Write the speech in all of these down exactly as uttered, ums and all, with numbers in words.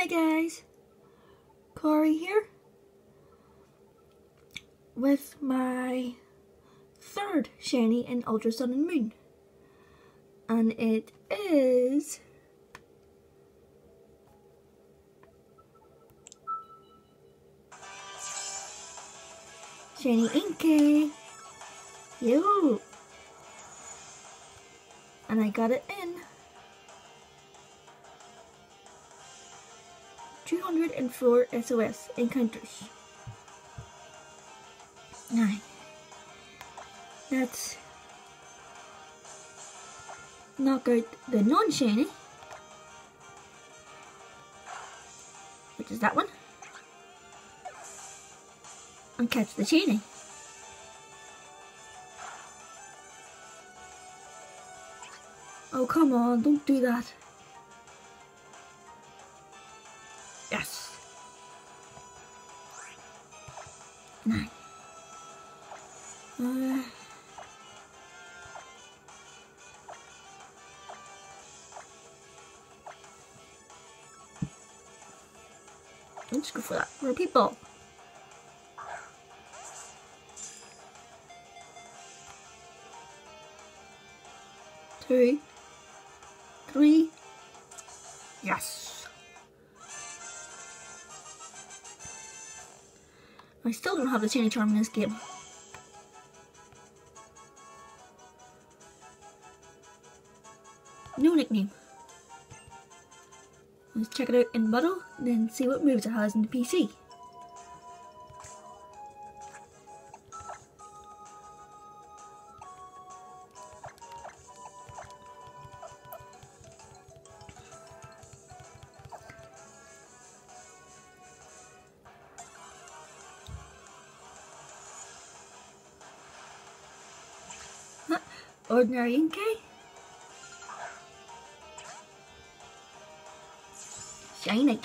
Hi guys, Corey here with my third shiny in Ultra Sun and Moon, and it is Shiny Inkay. Yo! And I got it in two hundred four S O S encounters. Now, let's knock out the non-shiny, which is that one, and catch the shiny. Oh, come on, don't do that. Yes. Nine. Uh, let's go for that. We're people. Two. Three. Yes. I still don't have the shiny charm in this game. No nickname. Let's check it out in battle, then see what moves it has in the P C. Ordinary Inkay. Shiny.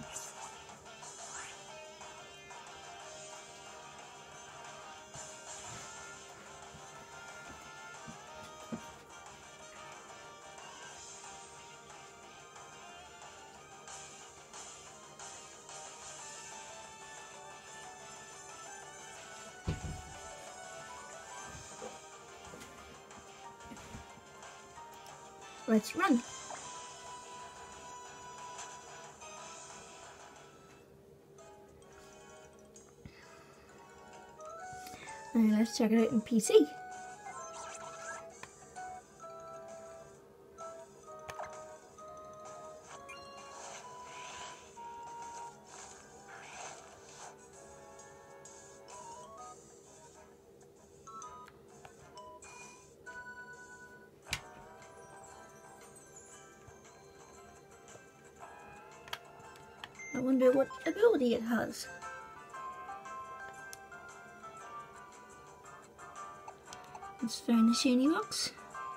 Let's run. And let's check it out in P C. I wonder what ability it has. Let's find the shiny box.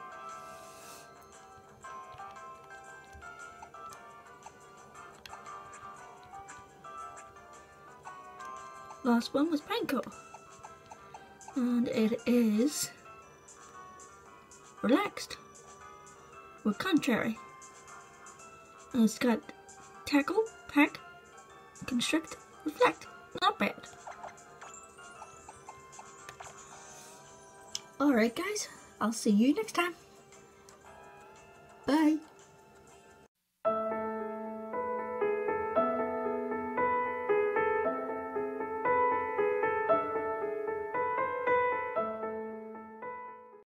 Last one was Panko, and it is Relaxed or Contrary, and it's got Tackle, Pack, Constrict, Reflect. Not bad. Alright guys, I'll see you next time. Bye.